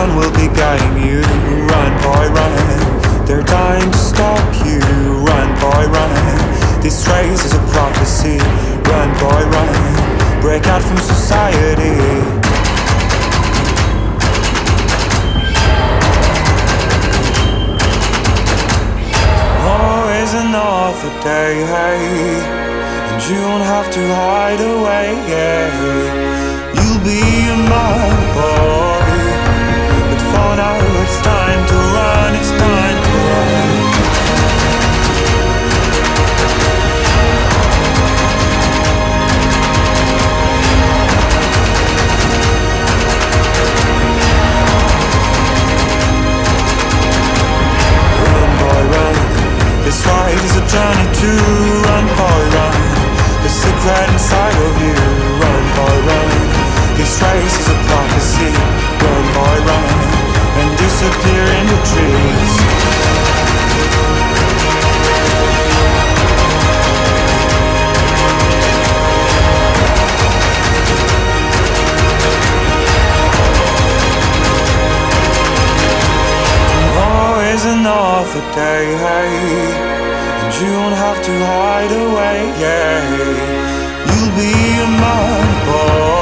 Someone will be guiding you. Run, boy, run. They're dying to stop you. Run, boy, run. This race is a prophecy. Run, boy, run. Break out from society. Always another day, hey, and you won't have to hide away, yeah. You'll be a man, boy, but for now it's time to run, it's time to run. Run, boy, run. This fight is a journey to run, boy, run. The secret inside of you. Run, boy, run. This race is a prophecy. Run, boy, run, and disappear in the trees. Tomorrow is another day, hey, and you won't have to hide away, yeah. You'll be a man, boy.